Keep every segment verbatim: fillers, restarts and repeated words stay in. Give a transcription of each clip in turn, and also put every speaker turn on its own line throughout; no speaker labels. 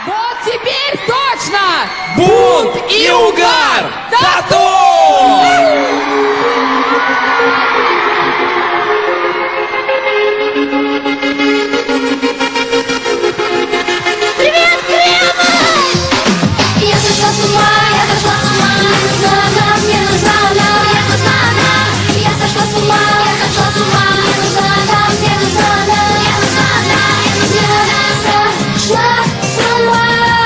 Вот теперь точно!
Бунт и угар! Тату!
Привет, Кремль! Я сошла с ума, я сошла с ума. Мне нужна она, мне нужна она, мне нужна она. Я сошла с ума, я сошла с ума. Мне нужна она, мне нужна она, мне нужна она. Я сошла с ума.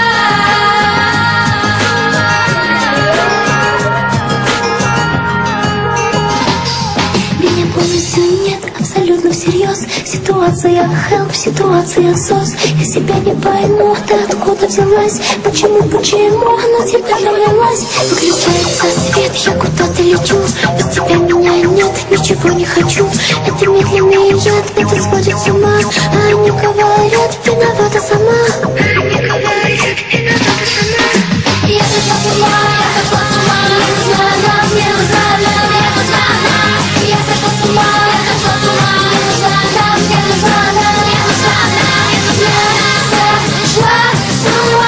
Меня полностью нет, абсолютно всерьез. Ситуация help, ситуация сос. Я себя не пойму, ты откуда взялась? Почему, почему на тебя навелась? Выключается свет, я куда-то лечу. Без тебя меня нет, ничего не хочу. Это медленный яд, это сводит с ума. А они говорят, виновата сама. Они говорят, виновата сама. Я сошла с ума, я сошла с ума. Мне нужна она, мне нужна она, мне нужна она. Я сошла с ума, я сошла с ума. Мне нужна она, мне нужна она, мне нужна она. Я сошла с ума.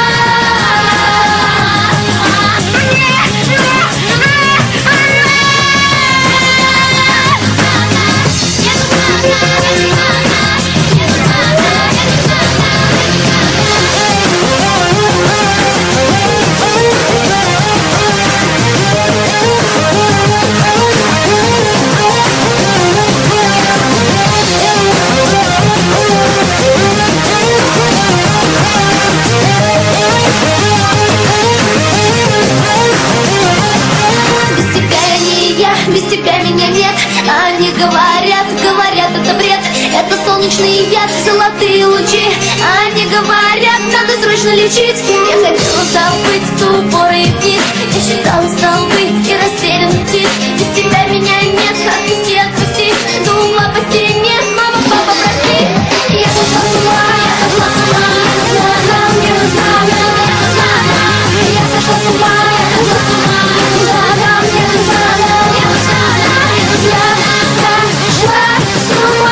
Без тебя меня нет, они говорят, говорят, это бред. Это солнечный яд, золотые лучи. Они говорят, надо срочно лечить. Я хотела забыть тупой дни. Я считала столбы и растерянный тип. Без тебя меня нет, отпусти, отпусти. Думала по стене, мама, папа, прости. Я сошла с ума, я сошла с ума. Мне нужна она, мне нужна она, мне нужна она. Я сошла с ума, я сошла с ума. Мне нужна она, мне нужна она. Я сошла с ума.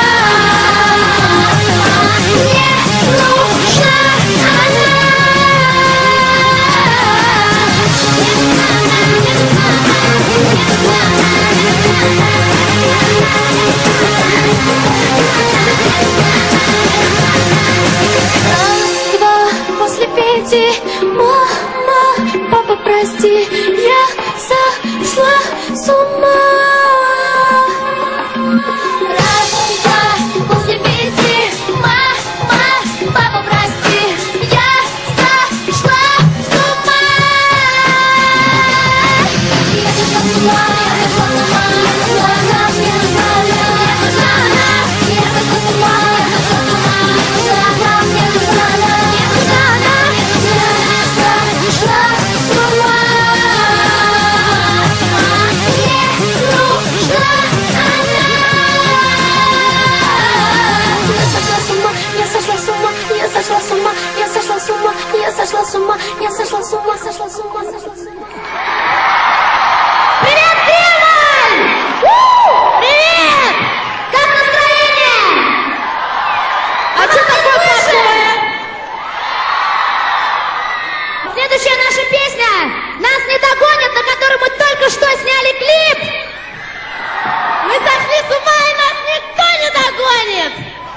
Мне нужна она. Раз, два, после пяти. Мама, папа, прости. Я сошла с ума. Сошла с ума, я сошла с ума, сошла с ума, сошла с ума. Привет, Кремль! Привет! Как настроение?
А что такое плохое?
Следующая наша песня «Нас не догонят», на которую мы только что сняли клип. Мы сошли с ума, и нас никто не догонит.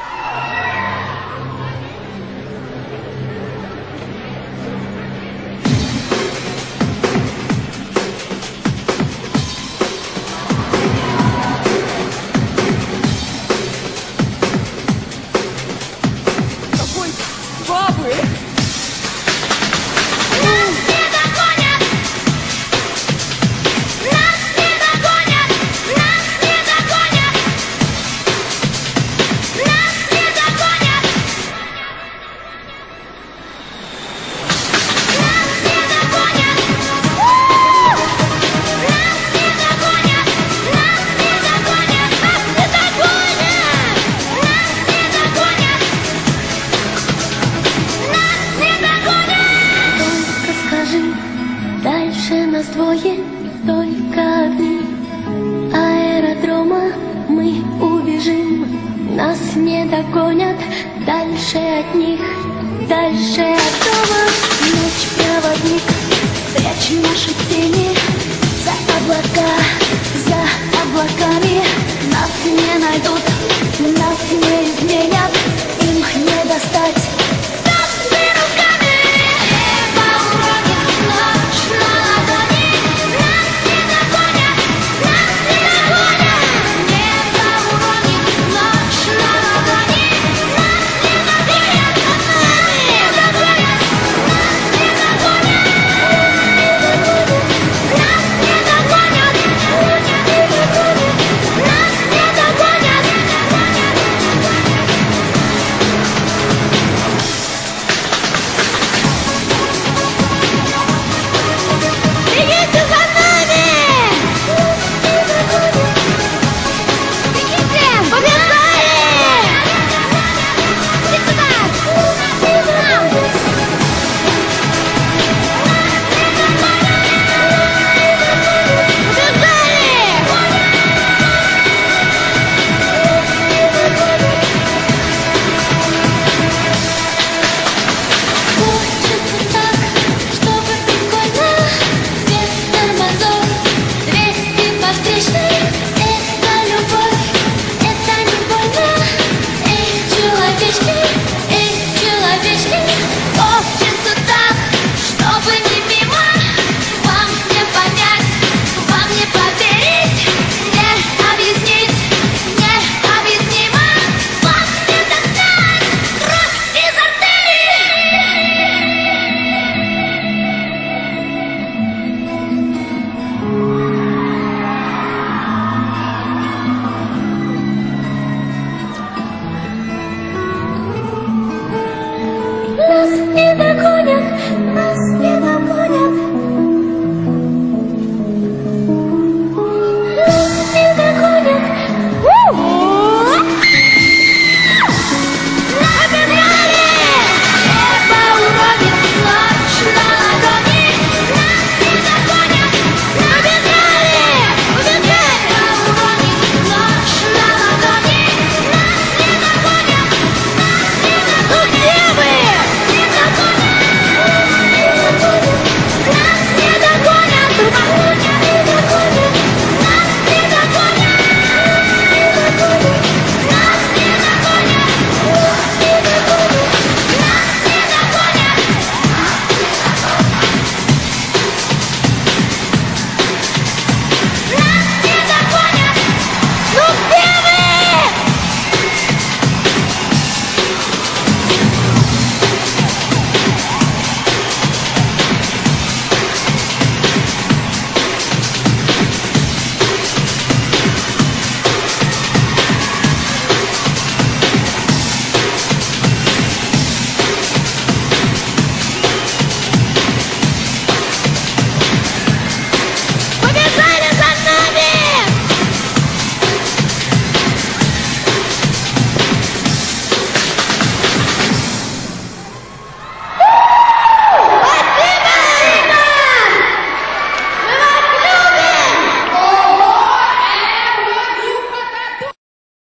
Нас двое, только одни. Аэродрома мы убежим. Нас не догонят, дальше от них, дальше от дома. проводник, спрячь наши тени за облака, за облаками. Нас не найдут, нас не изменят, им не достать. Нас не догонят, нас